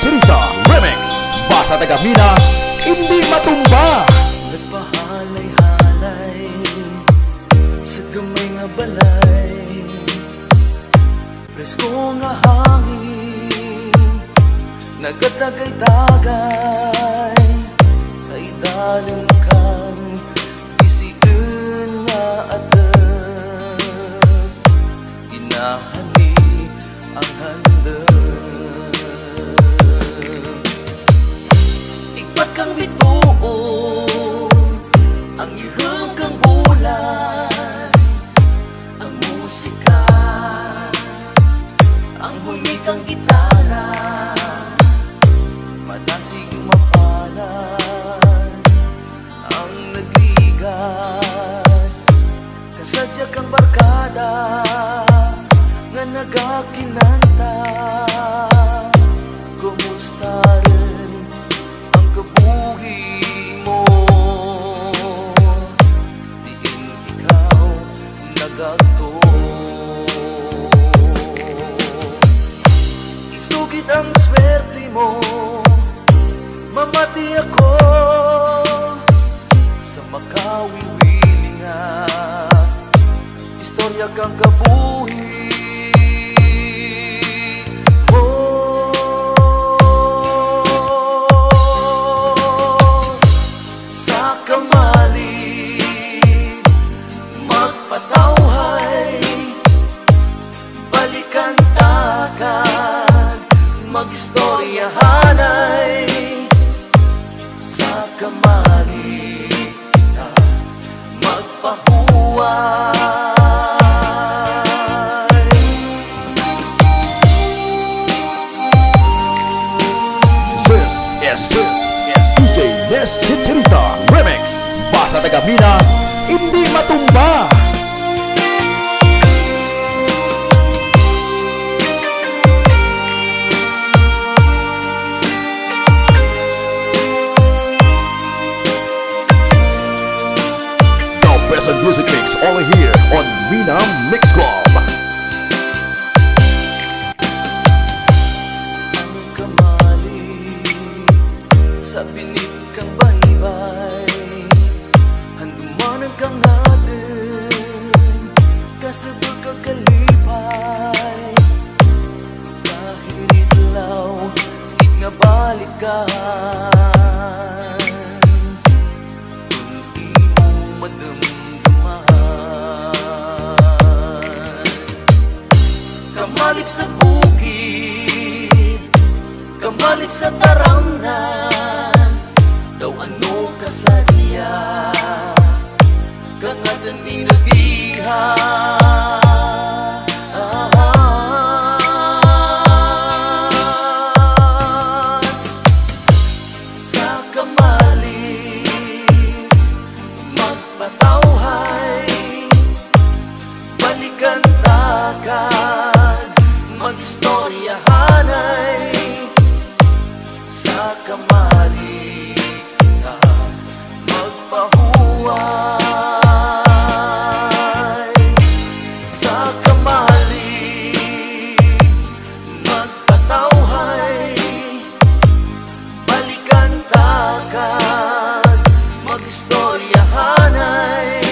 Chichirita Remix. Basa Tagamina, hindi matumba. Nagpahalay-halay sa gamay nga balay, presko nga hangin nagatagay-tagay, sa idalom kang isiun nga atag, ginahali ang handang. Ikpat kang bituon ang ihang kang bulan, ang musika, ang huni kang gitara, manasig mapalas ang nagligat, kasadya kang barkada nga nagakinanta. Kumusta rin ang kabuhi mo, diin ikaw nagagto. Isugid ang swerte mo, mamati ako sa makawiwili nga istorya kang kabuhi mo. Sa kamali magpatawhay, balikan takad magistoryahanay. Sa kamali na magpahuway. This is DJ Des Chichirita Remix. Basa Tagamina, hindi matumba. Present music mix only here on Mina Mix Club. Ang kamali sa binit kang baybay, handumanan kang natin kasabag kakalipay, kahit itlaw kit nga balikan. Kamalik sa bukid, kamalik sa taramnan, daw ano kasadya, kangatan ni nagiha. Sa kamali magpatawhay, balikan takad magistoryahanay. Sa kamali ka magpahuway. Sa kamali magpatawhay, balikan takad magistoryahanay.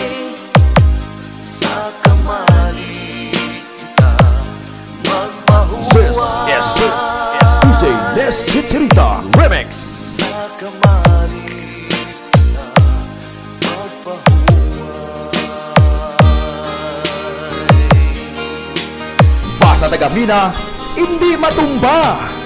Sa kamali ka magpahuway. This is DJ Des Chichirita Remix. Sa kamali ka magpahuway. Basa Tagamina, hindi matumba.